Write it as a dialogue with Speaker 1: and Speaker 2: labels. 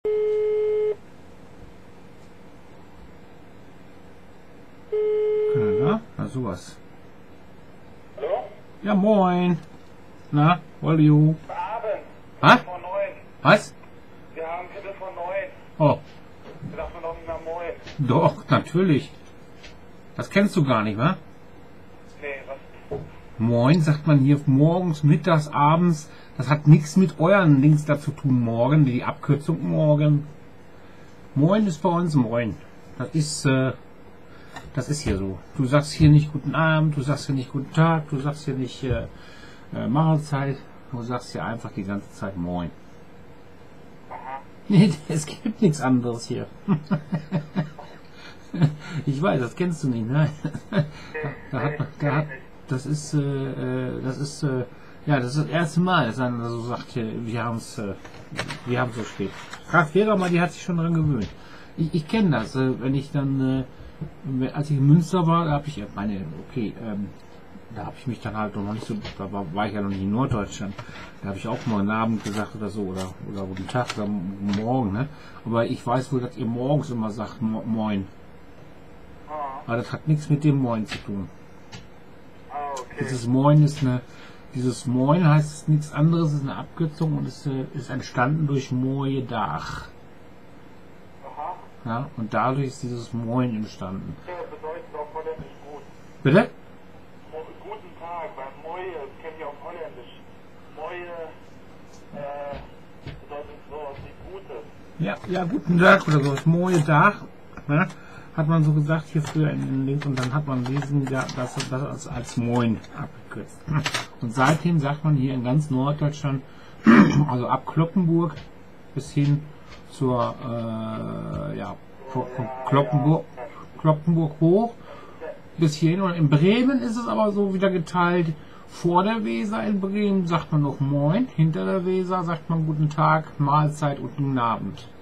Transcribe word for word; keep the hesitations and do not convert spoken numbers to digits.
Speaker 1: Na, na sowas.
Speaker 2: Hallo?
Speaker 1: Ja, moin. Na, what are you?
Speaker 2: Guten Abend.
Speaker 1: Was?
Speaker 2: Vor neun.
Speaker 1: Was?
Speaker 2: Wir haben Viertel vor neun.
Speaker 1: Oh,
Speaker 2: Wir dachten noch nicht mal moin.
Speaker 1: doch, natürlich. Das kennst du gar nicht, wa?
Speaker 2: Nee, was?
Speaker 1: Moin sagt man hier morgens, mittags, abends. Das hat nichts mit euren Links da zu tun. Morgen, die Abkürzung morgen. Moin ist bei uns moin. Das ist, äh, das ist hier so. Du sagst hier nicht guten Abend, du sagst hier nicht guten Tag, du sagst hier nicht äh, äh, Mahlzeit. Du sagst hier einfach die ganze Zeit moin.
Speaker 2: Aha.
Speaker 1: Nee, es gibt nichts anderes hier. Ich weiß, das kennst du nicht, ne? Da hat, da hat, das ist, äh, äh, das ist, äh, ja, das ist das erste Mal, dass einer so sagt, äh, wir haben es, äh, wir haben so spät. Graf Fehrer, die hat sich schon dran gewöhnt. Ich, ich kenne das, äh, wenn ich dann, äh, als ich in Münster war, da habe ich, äh, meine, okay, ähm, da habe ich mich dann halt noch nicht so, da war, war ich ja noch nicht in Norddeutschland, da habe ich auch mal einen Abend gesagt oder so, oder, oder guten Tag oder morgen, ne? Aber ich weiß wohl, dass ihr morgens immer sagt, mo moin.
Speaker 2: Ah,
Speaker 1: Aber das hat nichts mit dem Moin zu tun.
Speaker 2: ah okay.
Speaker 1: Dieses Moin ist eine, dieses Moin heißt es nichts anderes, ist eine Abkürzung und ist, äh, ist entstanden durch Moje Dach.
Speaker 2: Aha.
Speaker 1: Ja, und dadurch ist dieses Moin entstanden.
Speaker 2: Ja, bedeutet auf Holländisch gut.
Speaker 1: Bitte?
Speaker 2: Mo guten Tag, weil Moje, das kenne ich auf Holländisch. Moje, äh, bedeutet sowas wie Gutes.
Speaker 1: Ja, ja, guten Tag oder so. Das Moje Dach, ne, hat man so gesagt hier früher in den Links und dann hat man diesen, ja, das, das als, als Moin abgekürzt. Und seitdem sagt man hier in ganz Norddeutschland, also ab Kloppenburg bis hin zur, äh, ja, Kloppenburg, Kloppenburg hoch, bis hierhin. Und in Bremen ist es aber so wieder geteilt. Vor der Weser in Bremen sagt man noch Moin, hinter der Weser sagt man guten Tag, Mahlzeit und guten Abend.